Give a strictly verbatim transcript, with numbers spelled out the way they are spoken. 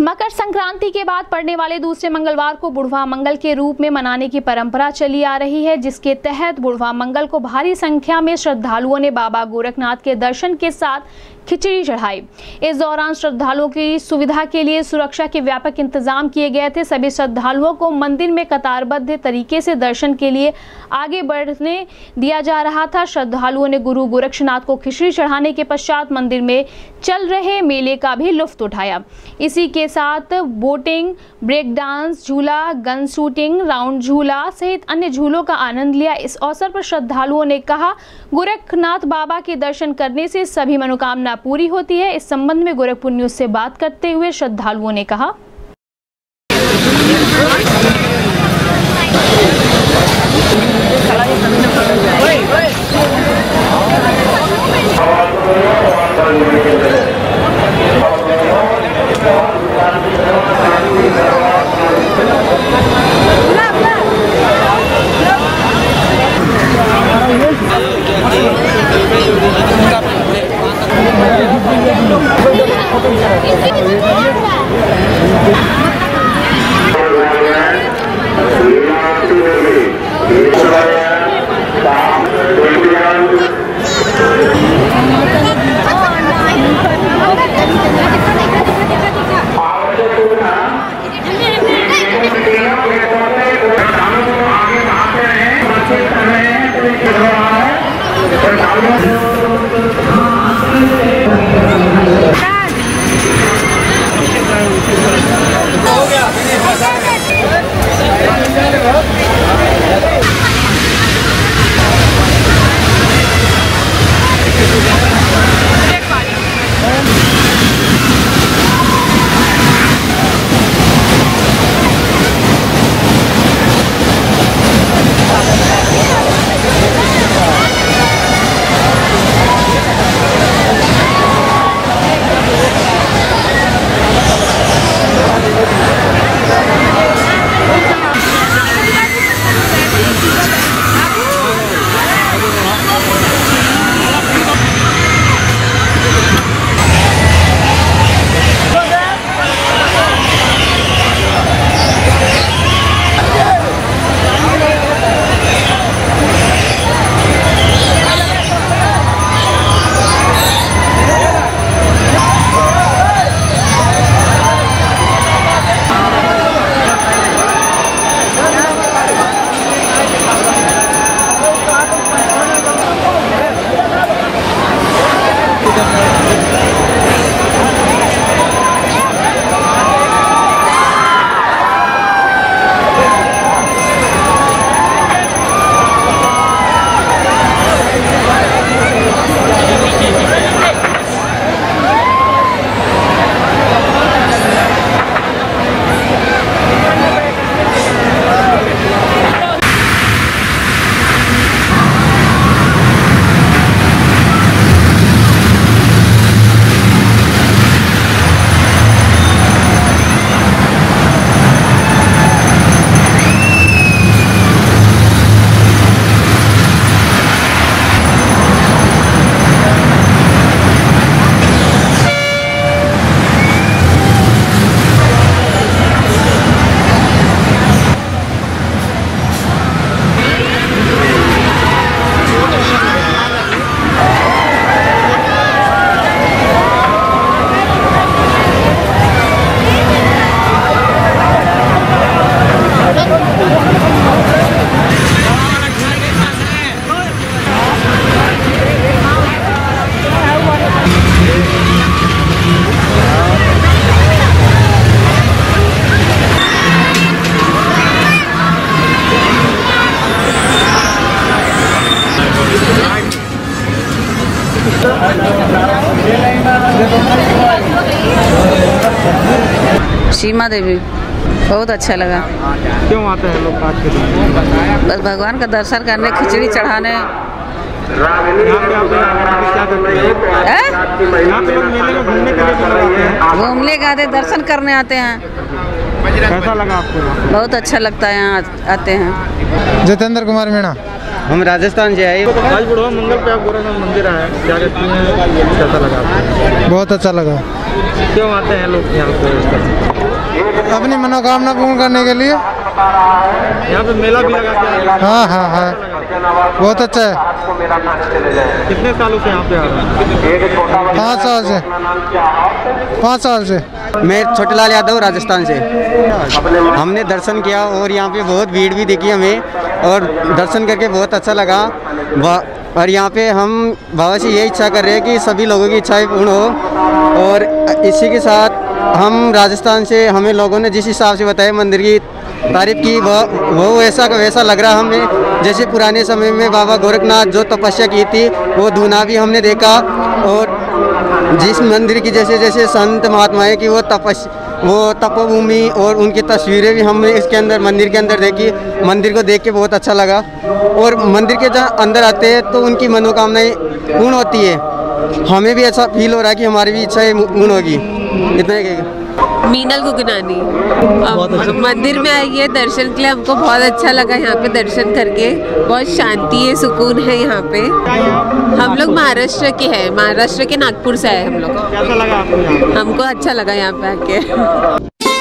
मकर संक्रांति के बाद पड़ने वाले दूसरे मंगलवार को बुढ़वा मंगल के रूप में मनाने की परंपरा चली आ रही है, जिसके तहत बुढ़वा मंगल को भारी संख्या में श्रद्धालुओं ने बाबा गोरखनाथ के दर्शन के साथ खिचड़ी चढ़ाई। इस दौरान श्रद्धालुओं की सुविधा के लिए सुरक्षा के व्यापक इंतजाम किए गए थे। सभी श्रद्धालुओं को मंदिर में कतारबद्ध तरीके से दर्शन के लिए आगे बढ़ने दिया जा रहा था। श्रद्धालुओं ने गुरु गोरक्षनाथ को खिचड़ी चढ़ाने के पश्चात मंदिर में चल रहे मेले का भी लुत्फ उठाया। इसी के साथ बोटिंग, ब्रेक डांस, झूला, गन शूटिंग, राउंड झूला सहित अन्य झूलों का आनंद लिया। इस अवसर पर श्रद्धालुओं ने कहा, गोरखनाथ बाबा के दर्शन करने से सभी मनोकामना पूरी होती है। इस संबंध में गोरखपुर न्यूज से बात करते हुए श्रद्धालुओं ने कहा, सीमा देवी बहुत अच्छा लगा। क्यों आते हैं लोग आज के दिन? बस भगवान का दर्शन करने, खिचड़ी चढ़ाने। घूमने के आते, दर्शन करने आते हैं। कैसा लगा आपको? बहुत अच्छा लगता है, यहाँ आते हैं। जितेंद्र कुमार मीणा। हम राजस्थान से आए। आज बुढ़वा मंगल पे आप गोरखनाथ मंदिर आए, क्या कहते हैं, कैसा लगा आपको? बहुत अच्छा लगा। क्यों आते हैं लोग यहाँ पे? अपनी मनोकामना पूर्ण करने के लिए। यहाँ पे मेला भी लगा क्या? हाँ हाँ हाँ, बहुत अच्छा है। कितने सालों से यहाँ पे आ रहे हैं? पाँच साल से पाँच साल से मैं छोटेलाल यादव राजस्थान से। हमने दर्शन किया और यहाँ पे बहुत भीड़ भी दिखी हमें, और दर्शन करके बहुत अच्छा लगा। और यहाँ पे हम बाबा से यही इच्छा कर रहे हैं कि सभी लोगों की इच्छाएं पूर्ण हो। और इसी के साथ हम राजस्थान से, हमें लोगों ने जिस हिसाब से बताया मंदिर की तारीफ की, वह वो वैसा का वैसा लग रहा हमें, जैसे पुराने समय में बाबा गोरखनाथ जो तपस्या की थी वो धुना भी हमने देखा। और जिस मंदिर की जैसे जैसे संत महात्माएं की वो तपस वो तपोभूमि और उनकी तस्वीरें भी हमने इसके अंदर मंदिर के अंदर देखी। मंदिर को देख के बहुत अच्छा लगा। और मंदिर के जहाँ अंदर आते हैं तो उनकी मनोकामनाएं पूर्ण होती है। हमें भी ऐसा फील हो रहा है कि हमारी भी इच्छाएं पूर्ण होगी। इतना ही कहेगा। मीनल गुगनानी। अब मंदिर में आई है दर्शन के लिए, हमको बहुत अच्छा लगा यहाँ पे दर्शन करके। बहुत शांति है, सुकून है यहाँ पे। हम लोग महाराष्ट्र के हैं, महाराष्ट्र के नागपुर से आए हम लोग। कैसा लगा आपको? हमको अच्छा लगा यहाँ पे आके।